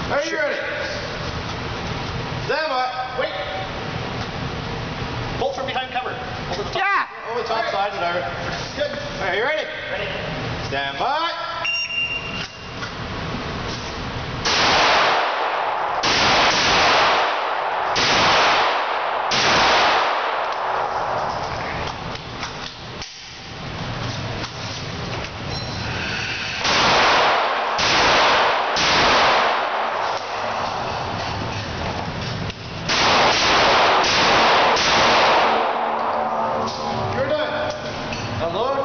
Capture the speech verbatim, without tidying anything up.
Are you ready? Stand by. Wait. Bolt from behind cover. Over the top. Yeah. Over the top side, whatever. Good. Are you ready? Ready. Stand by. You're done. Now lower